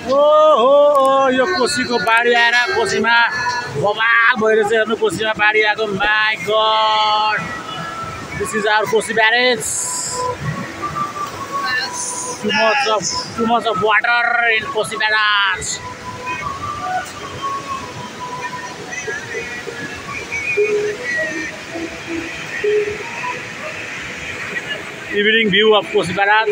ओहो यो कोसीको बाढी आएर कोसीमा बवाल भइरहेछ हेर्नु कोसीमा बाढी आएको my god this is our Kosi barrage too much of water in Kosi barrage. Evening view of Kosi barrage.